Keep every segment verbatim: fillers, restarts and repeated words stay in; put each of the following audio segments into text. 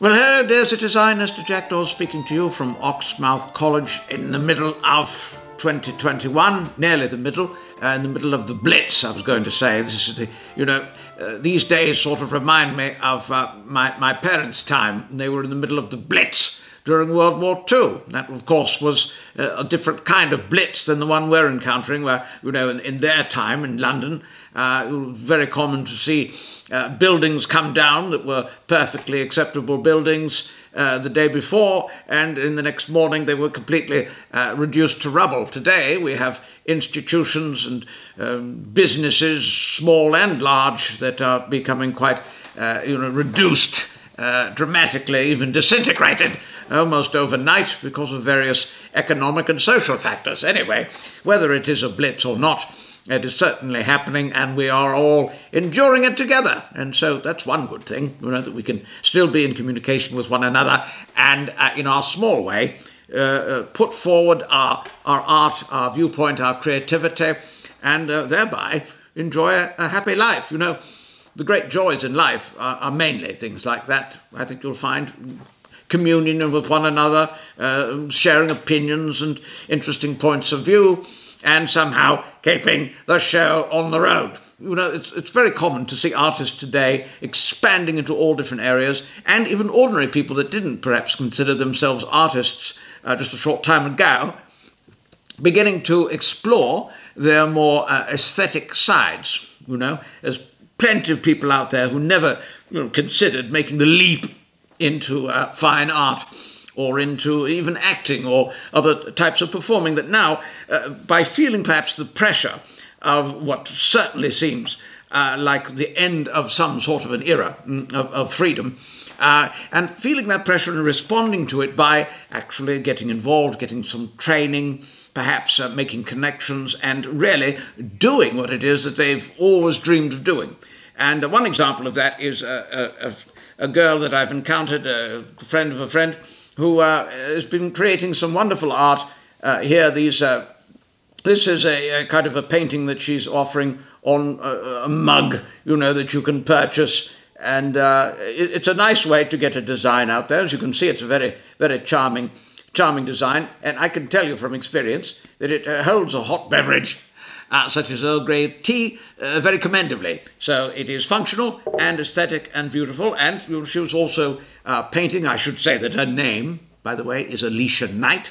Well, hello, dears. It is I, Knestor Jackdaws, speaking to you from Oxmouth College in the middle of twenty twenty-one, nearly the middle, uh, in the middle of the Blitz, I was going to say. This is the, you know, uh, these days sort of remind me of uh, my, my parents' time. They were in the middle of the Blitz during World War Two. That, of course, was uh, a different kind of blitz than the one we're encountering, where, you know, in, in their time in London, uh, it was very common to see uh, buildings come down that were perfectly acceptable buildings uh, the day before, and in the next morning they were completely uh, reduced to rubble. Today we have institutions and um, businesses, small and large, that are becoming quite, uh, you know, reduced Uh, dramatically, even disintegrated almost overnight because of various economic and social factors. Anyway, whether it is a blitz or not, it is certainly happening, and we are all enduring it together. And so that's one good thing, you know, that we can still be in communication with one another and, uh, in our small way, uh, uh, put forward our, our art, our viewpoint, our creativity, and uh, thereby enjoy a, a happy life, you know. The great joys in life are, are mainly things like that. I think you'll find communion with one another, uh, sharing opinions and interesting points of view, and somehow keeping the show on the road. You know, it's, it's very common to see artists today expanding into all different areas, and even ordinary people that didn't perhaps consider themselves artists uh, just a short time ago, beginning to explore their more uh, aesthetic sides, you know, as plenty of people out there who never, you know, considered making the leap into uh, fine art or into even acting or other types of performing, that now, uh, by feeling perhaps the pressure of what certainly seems uh, like the end of some sort of an era of, of freedom, uh, and feeling that pressure and responding to it by actually getting involved, getting some training, perhaps uh, making connections, and really doing what it is that they've always dreamed of doing. And uh, one example of that is uh, a, a girl that I've encountered, a friend of a friend, who uh, has been creating some wonderful art uh, here. These, uh, this is a, a kind of a painting that she's offering on a, a mug, you know, that you can purchase. And uh, it, it's a nice way to get a design out there. As you can see, it's a very, very charming Charming design, and I can tell you from experience that it uh, holds a hot beverage, uh, such as Earl Grey tea, uh, very commendably. So it is functional and aesthetic and beautiful, and she was also uh, painting. I should say that her name, by the way, is Alicia Knight,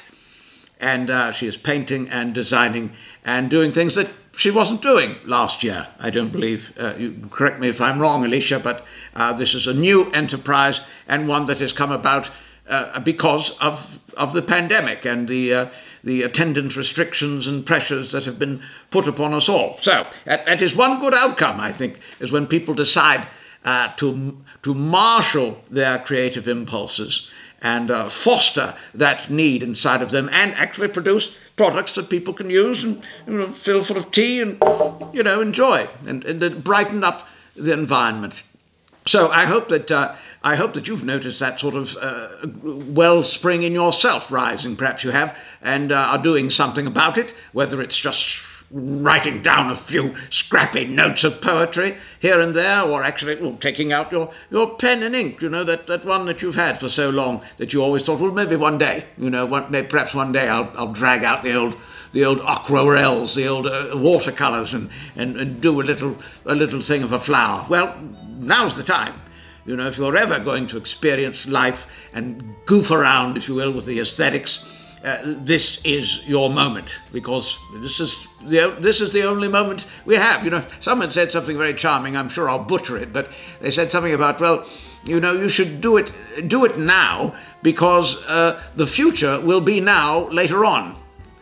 and uh, she is painting and designing and doing things that she wasn't doing last year, I don't believe. Uh, you correct me if I'm wrong, Alicia, but uh, this is a new enterprise, and one that has come about Uh, because of of the pandemic and the uh, the attendance restrictions and pressures that have been put upon us all. So that, that is one good outcome, I think, is when people decide uh, to to marshal their creative impulses and uh, foster that need inside of them, and actually produce products that people can use and, you know, fill full of tea and, you know, enjoy and, and that brighten up the environment. So I hope that uh, I hope that you've noticed that sort of uh, wellspring in yourself rising. Perhaps you have, and uh, are doing something about it. Whether it's just writing down a few scrappy notes of poetry here and there, or actually, well, taking out your your pen and ink. You know, that that one that you've had for so long that you always thought, well, maybe one day, you know, one, maybe perhaps one day I'll I'll drag out the old. the old aquarelles, the old uh, watercolours, and, and, and do a little a little thing of a flower. Well, now's the time. You know, if you're ever going to experience life and goof around, if you will, with the aesthetics, uh, this is your moment, because this is the this is the only moment we have. You know, someone said something very charming. I'm sure I'll butcher it, but they said something about, well, you know, you should do it do it now, because uh, the future will be now later on.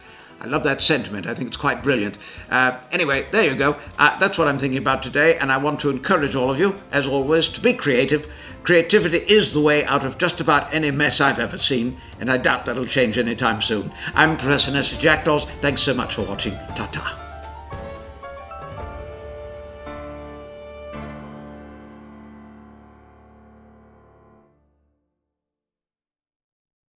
I love that sentiment. I think it's quite brilliant. Uh, anyway, there you go. Uh, that's what I'm thinking about today, and I want to encourage all of you, as always, to be creative. Creativity is the way out of just about any mess I've ever seen, and I doubt that'll change anytime soon. I'm Professor Knestor Jackdaws. Thanks so much for watching. Ta-ta.